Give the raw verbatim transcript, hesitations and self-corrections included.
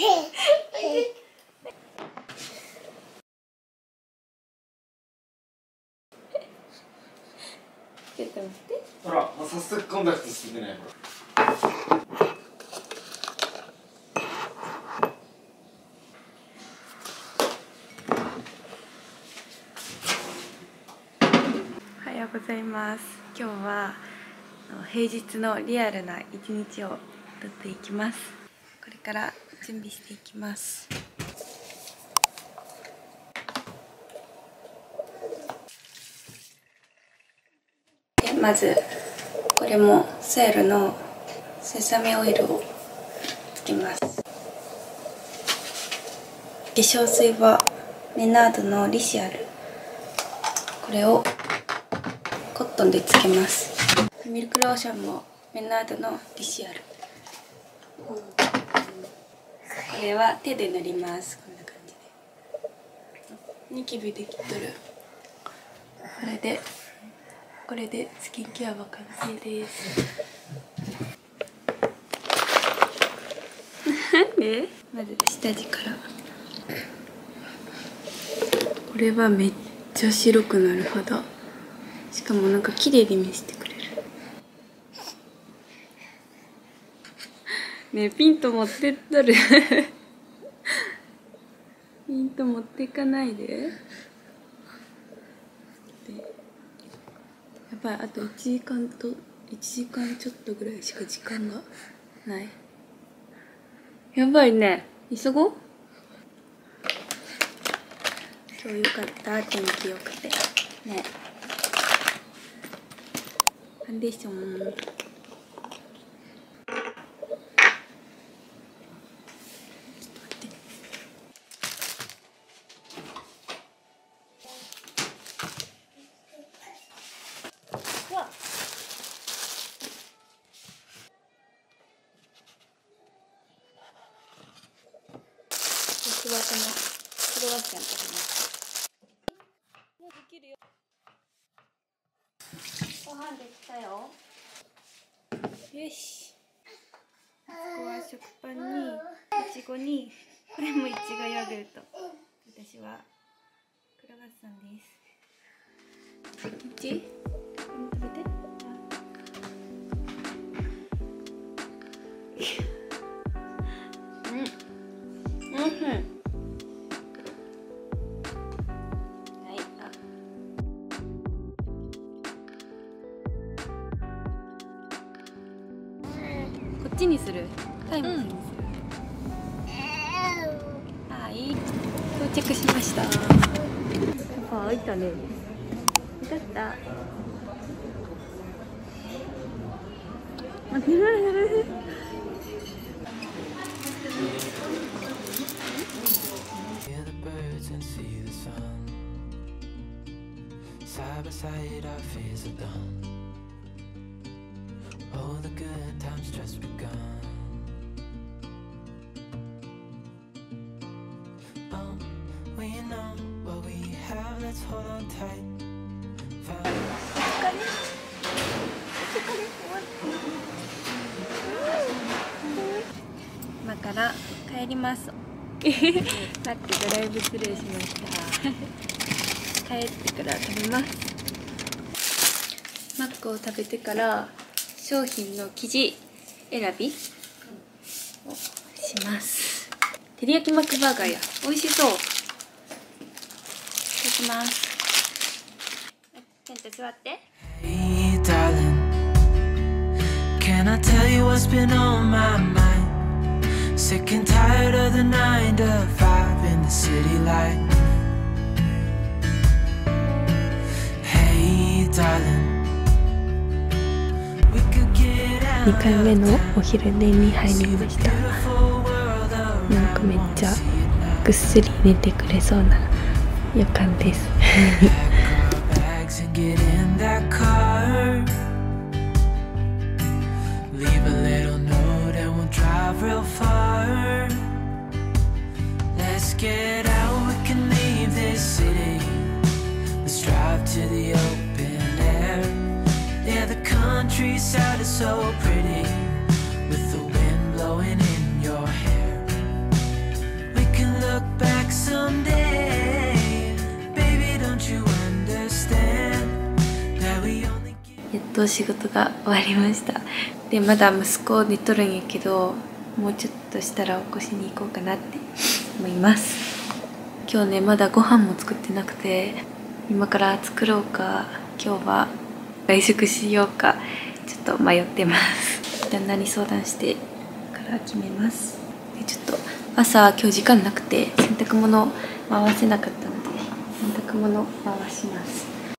ちょっと待って。 ほら、もう早速コンタクトしてね。 おはようございます。今日は平日のリアルな一日を撮っていきます。これから準備していきます。でまずこれもセールのセサミオイルをつけます。化粧水はメナードのリシアル、これをコットンでつけます。ミルクローションもメナードのリシアル、これは手で塗ります。こんな感じでニキビできとる。これでこれでスキンケアは完成です。でまず下地から。これはめっちゃ白くなる肌。しかもなんか綺麗に見せてくれる。ねえピント持ってったる。ピント持っていかないで。でやっぱりあといちじかんといちじかんちょっとぐらいしか時間がない。やばいね、急ごう。今日よかった、天気よくてね。ファンデーション私はこのクロワッサン食べます。もうできるよ。ご飯できたよ。よし。ここは食パンにいちごに、これもいちごヨーグルト。私はクロワッサンです。いち？食べて。うん。うん。はい。あ。こっちにする。タイムズにする。はい。到着しました。ソファー開いたね。よかった。待って。Side by side, our fears are done. All the good times just begun. Oh, we know what we have, let's hold on tight. Found 今から帰ります。さっきドライブスルーしました。帰ってから食べます。マックを食べてから商品の生地選びをします。照り焼きマックバーガーや美味しそう。いただきます。ケント座って。Hey darling, can I tell you what's been on my mind? Sick and tired of the nine to five in the city light.にかいめのお昼寝に入りました。なんかめっちゃぐっすり寝てくれそうな予感です。Countryside is so pretty with the wind blowing in your hair. やっと仕事が終わりました。でまだ息子寝とるんやけど、もうちょっとしたら起こしに行こうかなって思います。今日ねまだご飯も作ってなくて、今から作ろうか今日は外食しようかちょっと迷ってます。旦那に相談してから決めます。でちょっと朝今日時間なくて洗濯物回せなかったので洗濯物回します。